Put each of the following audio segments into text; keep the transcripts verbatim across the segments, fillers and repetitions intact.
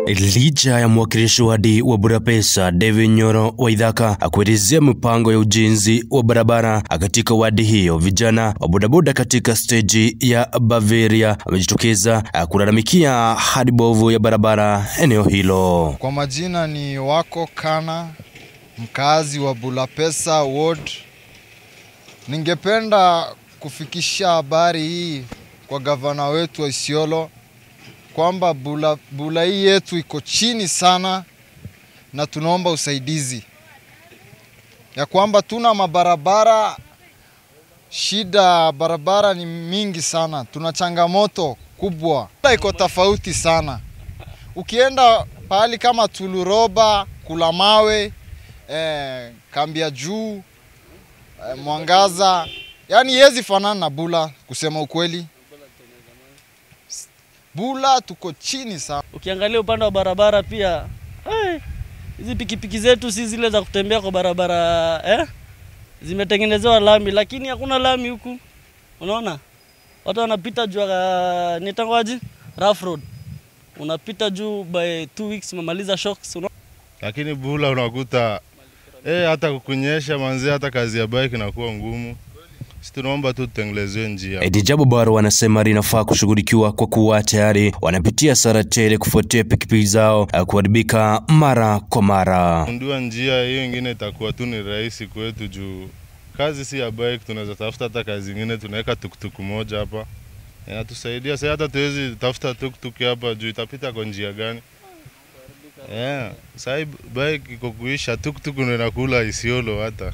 Licha ya mwakilishi wadi wa Bulapesa David Nyoro Waithaka akuelezea mpango ya ujenzi wa barabara katika wadi hiyo, vijana wa bodaboda katika stage ya Baviria wamejitokeza kulalamikia hali bovu ya barabara eneo hilo. Kwa majina ni Wako Kana, mkazi wa Bulapesa ward. Ningependa kufikisha habari hii kwa gavana wetu wa Isiolo kwamba bula, bula hii yetu iko chini sana na tunaomba usaidizi. Ya kwamba tuna mabarabara, shida barabara ni mingi sana, tuna changamoto kubwa. Iko tofauti sana. Ukienda pahali kama Tuluroba, Kulamawe, eh, Kambia Juu, eh, Mwangaza, yani yezi fanana na Bula kusema ukweli. Bula tuko chini sana. Ukiangalia upande wa barabara pia, hey, hizi pikipiki zetu si zile za kutembea kwa barabara, eh? Zimetengenezewa lami, lakini hakuna lami huku. Unaona? Watu wanapita juu ya nitangawaji rough road. Unapita juu by two weeks mamaliza shocks, unaona? Lakini Bula unakuta eh hata kukunyesha manzi, hata kazi ya bike inakuwa ngumu. Tunaomba tu tutengenezwe njia. Edijabu Baro wanasema linafaa kushughulikiwa kwa kuwa tayari wanapitia hasara tele kufuatia pikipiki zao kuharibika mara kwa mara. Ndio njia hiyo nyingine itakuwa tu ni rahisi kwetu juu kazi si ya bike, tunaweza tafuta hata kazi nyingine, tunaweka tuktuk moja hapa. Inatusaidia sasa, hata tuwezi tafuta tuktuk hapa juu itapita kwa njia gani? Yeah, sasa bike iko kuisha, tuktuk ndio inakula Isiolo hata.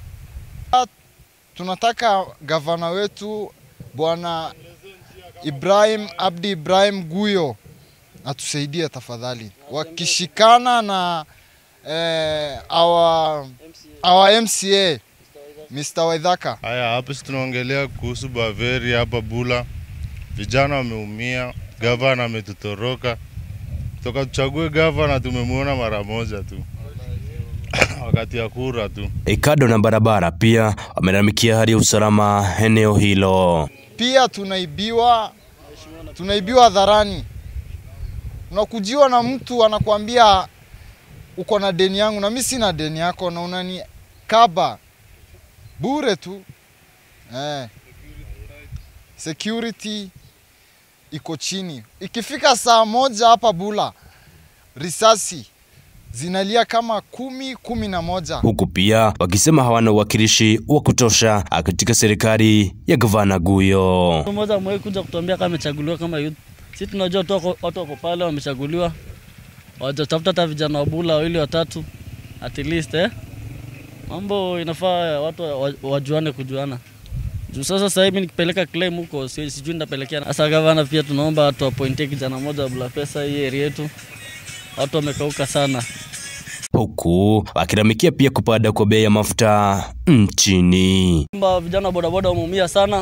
Tunataka gavana wetu Bwana Ibrahim Abdi Ibrahim Guyo atusaidie tafadhali. Wakishikana na eh, our, our M C A Mister Waithaka. Haya, hapa tunaongelea kuhusu Baviria hapa Bula. Vijana wameumia, gavana ametutoroka. Toka tuchague gavana tumemuona mara moja tu. Wakati ya kura tu. Ikado na barabara pia wamelalamikia hali ya usalama eneo hilo. Pia tunaibiwa, tunaibiwa hadharani. Unakujiwa na mtu anakuambia uko na deni yangu na mimi sina deni yako na unani kaba bure tu. Eh. Security iko chini. Ikifika saa moja hapa Bula, risasi zinalia kama kumi, kumi na moja. Huku pia wakisema hawana uwakilishi wa kutosha katika serikali ya gavana Guyo. Mmoja mwe kuja kutuambia kama amechaguliwa kama youth. Sisi tunajua tu watu wako pale wamechaguliwa. Wajatafuta hata vijana wa Bula wawili watatu at least, eh. Mambo inafaa watu wajuane kujuana. Juu sasa sasa hivi nikipeleka claim huko sijui nitapelekea. Sasa gavana pia tunaomba watu appointe kijana mmoja wa Bulapesa hii area yetu. Watu wamekauka sana. Huku wakilalamikia pia kupanda kwa bei ya mafuta nchini. Vijana bodaboda wameumia sana.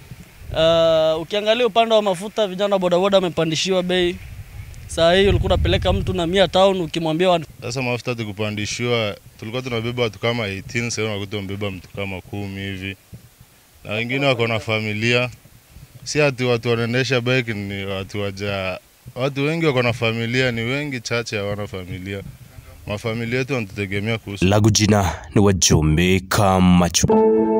Uh, ukiangalia upande wa mafuta vijana bodaboda wamepandishiwa bei. Saa hii ulikuwa unapeleka mtu na mia town ukimwambia sasa mafuta tukupandishiwa, tulikuwa tunabeba watu kama eighteen, sasa unakuta tunabeba mtu kama kumi hivi. Na wengine wako na familia. Si ati watu wanaendesha bike ni watu waja, watu wengi wako na familia, ni wengi chache hawana familia. Mafamilia yetu wanatutegemea kuhusu. Lagu jina ni Wajombe Kamachu.